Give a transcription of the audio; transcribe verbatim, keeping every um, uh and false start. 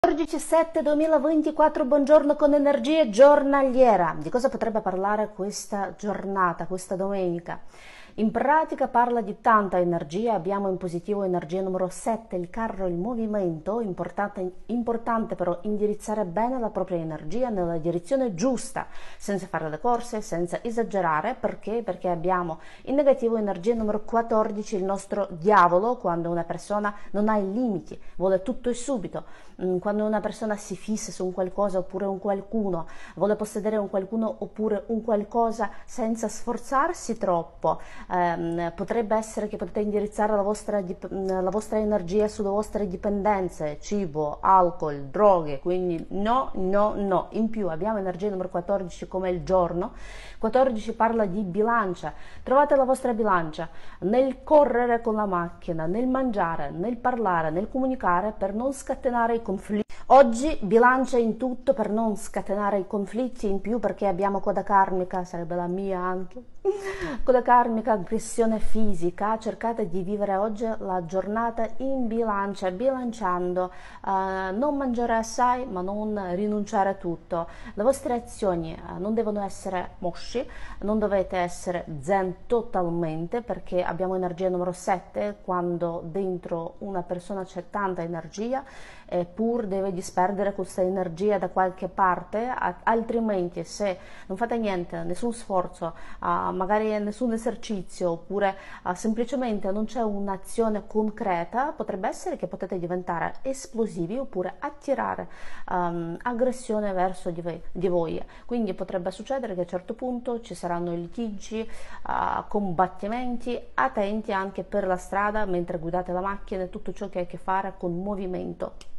quattordici sette duemilaventiquattro, buongiorno con energia giornaliera. Di cosa potrebbe parlare questa giornata, questa domenica? In pratica parla di tanta energia, abbiamo in positivo energia numero sette, il carro, il movimento, importante, importante però indirizzare bene la propria energia nella direzione giusta, senza fare le corse, senza esagerare, perché? Perché abbiamo in negativo energia numero quattordici, il nostro diavolo, quando una persona non ha i limiti, vuole tutto e subito, quando una persona si fissa su un qualcosa oppure un qualcuno, vuole possedere un qualcuno oppure un qualcosa senza sforzarsi troppo. Eh, potrebbe essere che potete indirizzare la vostra, la vostra energia sulle vostre dipendenze, cibo, alcol, droghe, quindi no, no, no. In più abbiamo energia numero quattordici come il giorno. quattordici parla di bilancia, trovate la vostra bilancia nel correre con la macchina, nel mangiare, nel parlare, nel comunicare per non scatenare i conflitti. Oggi bilancia in tutto per non scatenare i conflitti, in più perché abbiamo coda karmica, sarebbe la mia anche, coda karmica, aggressione fisica. Cercate di vivere oggi la giornata in bilancia, bilanciando, uh, non mangiare assai ma non rinunciare a tutto. Le vostre azioni uh, non devono essere mosci, non dovete essere zen totalmente, perché abbiamo energia numero sette, quando dentro una persona c'è tanta energia, eppur deve disperdere questa energia da qualche parte, altrimenti se non fate niente, nessun sforzo, uh, magari nessun esercizio, oppure uh, semplicemente non c'è un'azione concreta, potrebbe essere che potete diventare esplosivi oppure attirare um, aggressione verso di voi, di voi. Quindi potrebbe succedere che a un certo punto ci saranno litigi, uh, combattimenti. Attenti anche per la strada mentre guidate la macchina e tutto ciò che ha a che fare con movimento.